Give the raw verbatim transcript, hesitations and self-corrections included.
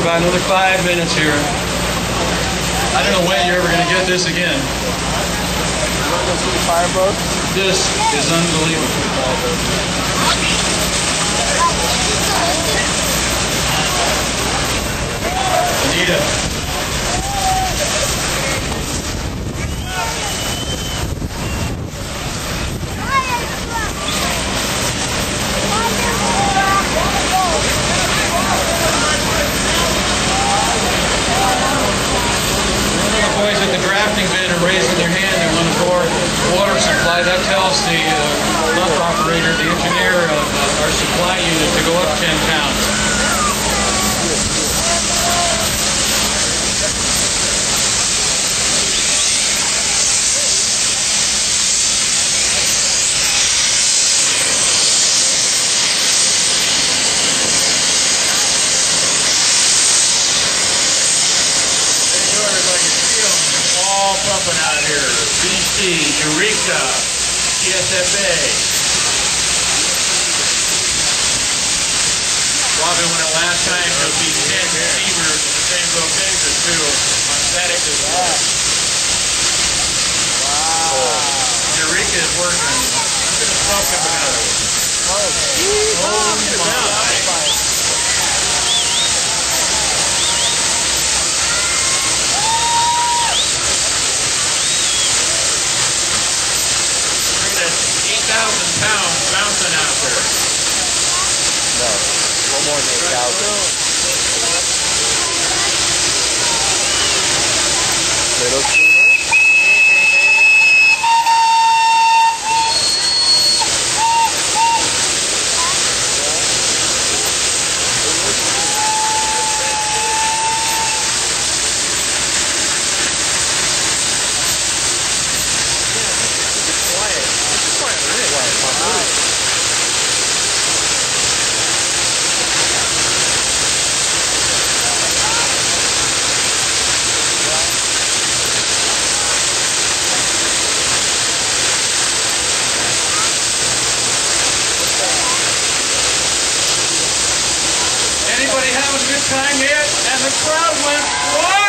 about another five minutes here. I don't know when you're ever going to get this again. This is unbelievable. Anita. Boys at the drafting bin are raising their hand. They want to bore water supply. That tells the uh, pump operator, the engineer of uh, our supply unit to go up ten pounds. Pumping out here, B C, Eureka, C S F A. Robin went out last time, there'll be ten receivers in the same location too, on static as well. Wow. Eureka is working. Look at the smoke coming out of it. Oh, look at that. Thousand pounds bouncing out there. No, no more than eight thousand. Little steamer. Anybody having a good time yet? And the crowd went wild!